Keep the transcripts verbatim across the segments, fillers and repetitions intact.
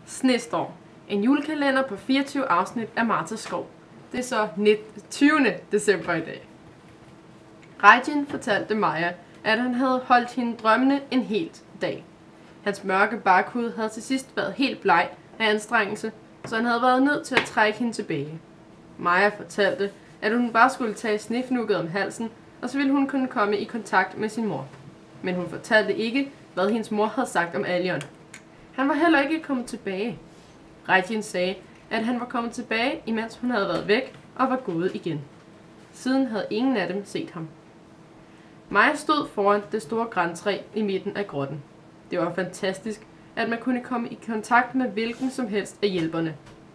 Snestorm. En julekalender på fireogtyve afsnit af Marta Skov. Det er så tyvende december i dag. Raijin fortalte Maja, at han havde holdt hende drømmende en hel dag. Hans mørke bakhud havde til sidst været helt bleg af anstrengelse, så han havde været nødt til at trække hende tilbage. Maja fortalte, at hun bare skulle tage snefnugget om halsen, og så ville hun kunne komme i kontakt med sin mor. Men hun fortalte ikke, hvad hendes mor havde sagt om Alion. Han var heller ikke kommet tilbage. Raijin sagde, at han var kommet tilbage, imens hun havde været væk og var gået igen. Siden havde ingen af dem set ham. Maja stod foran det store grantræ i midten af grotten. Det var fantastisk, at man kunne komme i kontakt med hvilken som helst af hjælperne.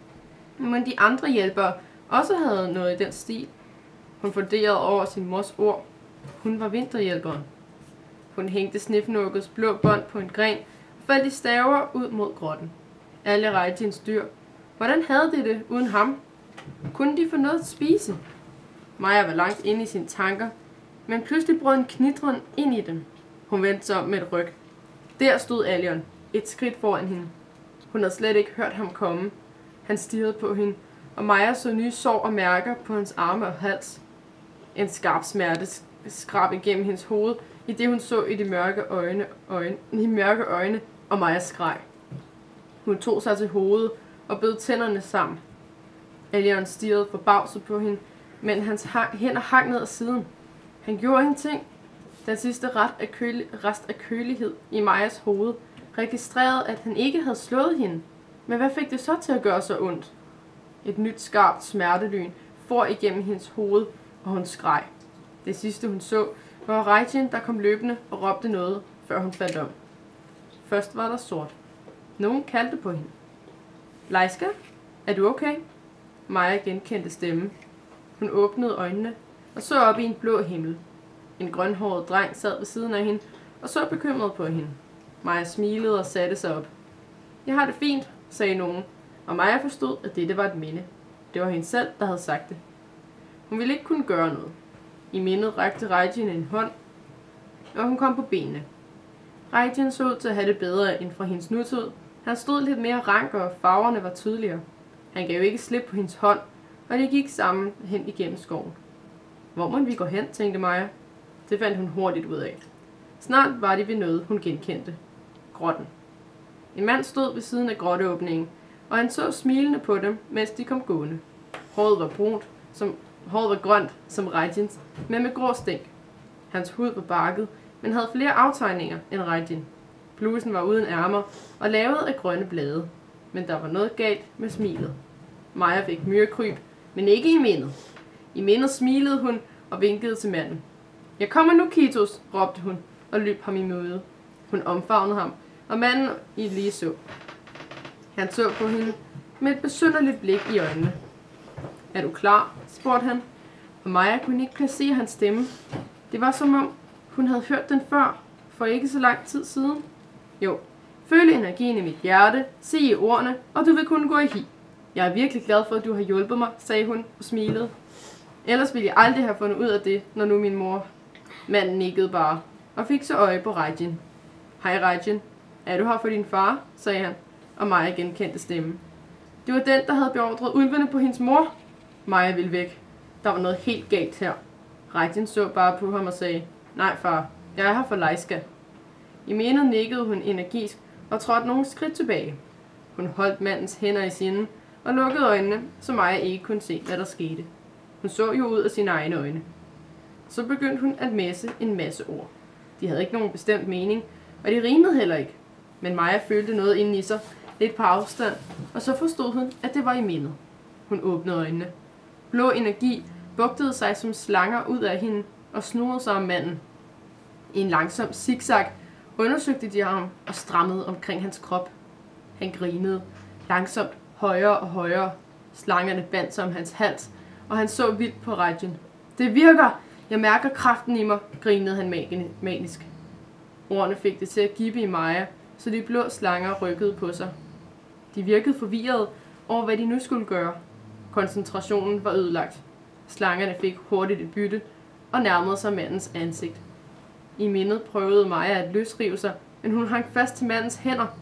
Men de andre hjælpere også havde noget i den stil. Hun funderede over sin mors ord. Hun var vinterhjælperen. Hun hængte snefnuggets blå bånd på en gren og faldt i staver ud mod grotten. Alle Raijins dyr. Hvordan havde de det uden ham? Kunne de få noget at spise? Maja var langt inde i sine tanker, men pludselig brød en knitren ind i dem. Hun vendte sig om med et ryg. Der stod Alion, et skridt foran hende. Hun havde slet ikke hørt ham komme. Han stirrede på hende, og Maja så nye sår og mærker på hans arme og hals. En skarp smerte skrab igennem hendes hoved, i det hun så i de mørke øjne, øjne, i mørke øjne, og Maja skreg. Hun tog sig til hovedet og bød tænderne sammen. Alion stirrede forbavset på hende, men hans hænder hang ned ad siden. Han gjorde ingenting. Den sidste rest af, køle, rest af kølighed i Majas hoved registrerede, at han ikke havde slået hende. Men hvad fik det så til at gøre så ondt? Et nyt skarpt smertelyn for igennem hendes hoved, og hun skreg. Det sidste hun så, var Raijin, der kom løbende og råbte noget, før hun faldt om. Først var der sort. Nogen kaldte på hende. Leiska, er du okay? Maja genkendte stemmen. Hun åbnede øjnene og så op i en blå himmel. En grønhåret dreng sad ved siden af hende og så bekymret på hende. Maja smilede og satte sig op. Jeg har det fint, sagde nogen, og Maja forstod, at dette var et minde. Det var hende selv, der havde sagt det. Hun ville ikke kunne gøre noget. I mindet rakte Raijin en hånd, og hun kom på benene. Raijin så ud til at have det bedre end fra hendes nutid. Han stod lidt mere rank, og farverne var tydeligere. Han gav ikke slip på hendes hånd, og de gik sammen hen igennem skoven. Hvor må vi gå hen, tænkte Maja. Det fandt hun hurtigt ud af. Snart var de ved noget, hun genkendte. Grotten. En mand stod ved siden af grotteåbningen, og han så smilende på dem, mens de kom gående. Håret var brunt, som håret var grønt som Raijins, men med grå stænk. Hans hud var bakket, men havde flere aftegninger end Raijin. Blusen var uden ærmer og lavet af grønne blade, men der var noget galt med smilet. Maja fik myrekryb, men ikke i mindet. I mindet smilede hun og vinkede til manden. Jeg kommer nu, Kitos, råbte hun og løb ham i møde. Hun omfavnede ham, og manden i lige så. Han så på hende med et besynderligt blik i øjnene. Er du klar? Spurgte han, og Maja kunne ikke placere hans stemme. Det var som om, hun havde hørt den før, for ikke så lang tid siden. Jo, føl energien i mit hjerte, sig ordene, og du vil kunne gå i hi. Jeg er virkelig glad for, at du har hjulpet mig, sagde hun og smilede. Ellers ville jeg aldrig have fundet ud af det, når nu min mor. Manden nikkede bare, og fik så øje på Raijin. Hej Raijin, er du her for din far? Sagde han, og Maja genkendte stemmen. Det var den, der havde beordret ulvene på hendes mor. Maja ville væk. Der var noget helt galt her. Raijin så bare på ham og sagde, nej far, jeg er her for Leiska. I mindet nikkede hun energisk og trådte nogle skridt tilbage. Hun holdt mandens hænder i sine og lukkede øjnene, så Maja ikke kunne se, hvad der skete. Hun så jo ud af sine egne øjne. Så begyndte hun at messe en masse ord. De havde ikke nogen bestemt mening, og de rimede heller ikke. Men Maja følte noget inde i sig, lidt på afstand, og så forstod hun, at det var i mindet. Hun åbnede øjnene. Blå energi bugtede sig som slanger ud af hende og snurrede sig om manden. I en langsom zigzag undersøgte de ham og strammede omkring hans krop. Han grinede, langsomt højere og højere. Slangerne bandt sig om hans hals, og han så vildt på Raijin. Det virker! Jeg mærker kraften i mig, grinede han manisk. Ordene fik det til at gibbe i Maja, så de blå slanger rykkede på sig. De virkede forvirrede over, hvad de nu skulle gøre. Koncentrationen var ødelagt. Slangerne fik hurtigt et bytte og nærmede sig mandens ansigt. I mindet prøvede Maja at løsrive sig, men hun hang fast til mandens hænder.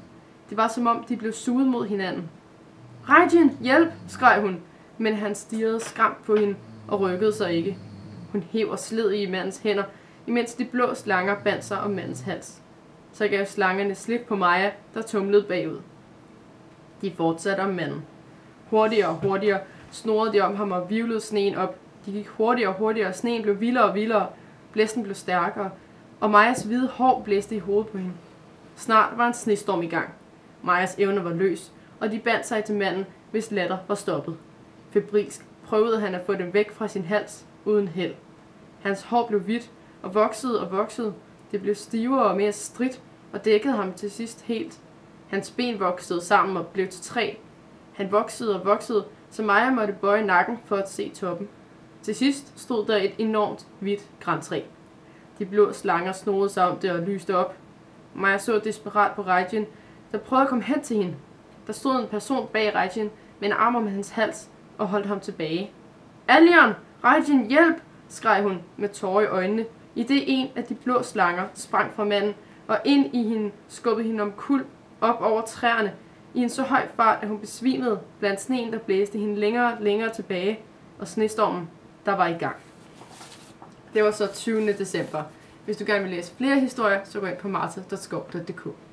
Det var som om, de blev suget mod hinanden. Raijin, hjælp, skreg hun, men han stirrede skræmt på hende og rykkede sig ikke. Hun hev og sled i mandens hænder, imens de blå slanger bandt sig om mandens hals. Så gav slangerne slip på Maja, der tumlede bagud. De fortsatte om manden. Hurtigere og hurtigere snorede de om ham og virvlede sneen op. De gik hurtigere og hurtigere, og sneen blev vildere og vildere. Blæsten blev stærkere, og Majas hvide hår blæste i hovedet på hende. Snart var en snestorm i gang. Majas evne var løs, og de bandt sig til manden, hvis latter var stoppet. Febrilsk prøvede han at få dem væk fra sin hals, uden held. Hans hår blev hvidt og voksede og voksede. Det blev stivere og mere stridt og dækkede ham til sidst helt. Hans ben voksede sammen og blev til træ. Han voksede og voksede, så Maja måtte bøje nakken for at se toppen. Til sidst stod der et enormt hvidt grantræ. De blå slanger snorede sig om det og lyste op. Maja så desperat på Raijin, der prøvede at komme hen til hende. Der stod en person bag Raijin med en arm om hans hals og holdt ham tilbage. Allion! Raijin, hjælp! Skreg hun med tårer i øjnene, i det en af de blå slanger sprang fra manden og ind i hende, skubbede hende omkuld op over træerne i en så høj fart, at hun besvimede blandt sneen, der blæste hende længere og længere tilbage, og snestormen, der var i gang. Det var så tyvende december. Hvis du gerne vil læse flere historier, så gå ind på martha punktum skov punktum d k.